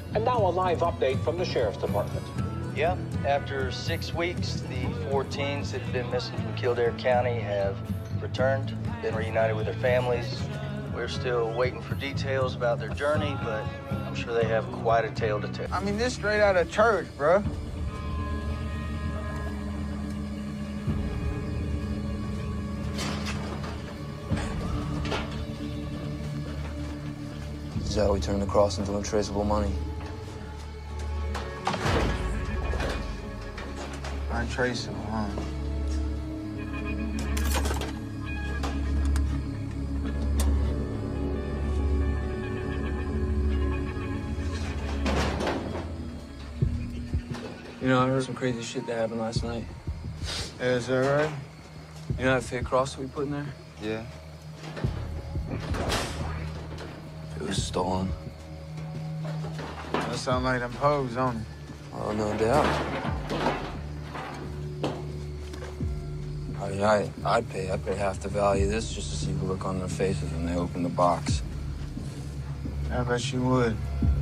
And now a live update from the Sheriff's Department. Yeah, after 6 weeks, the 4 teens that have been missing from Kildare County have returned, been reunited with their families. We're still waiting for details about their journey, but I'm sure they have quite a tale to tell. I mean, this straight out of church, bro. This is how we turn the cross into untraceable money. Untraceable, huh? You know, I heard some crazy shit that happened last night. Yeah, is that right? You know that fake cross we put in there? Yeah. It was stolen. That sound like them hoes on it. Oh, no doubt. I mean, I'd pay half the value of this just to see the look on their faces when they open the box. I bet you would.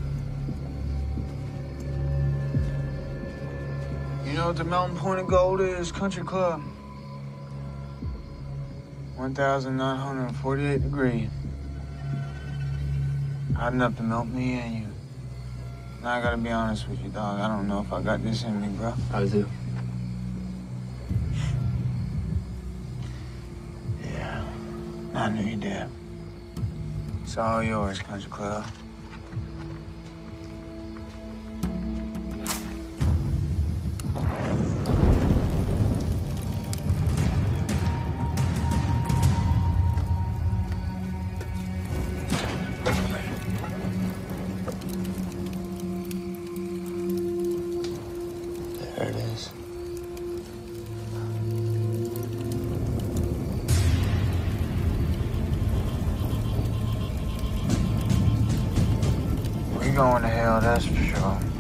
You know what the Mountain Point of Gold is, Country Club? 1,948 degrees. Hot enough to melt me and you. Now, I gotta be honest with you, dog. I don't know if I got this in me, bro. I do. Yeah, I knew you did. It's all yours, Country Club. There it is. We going to hell, that's for sure.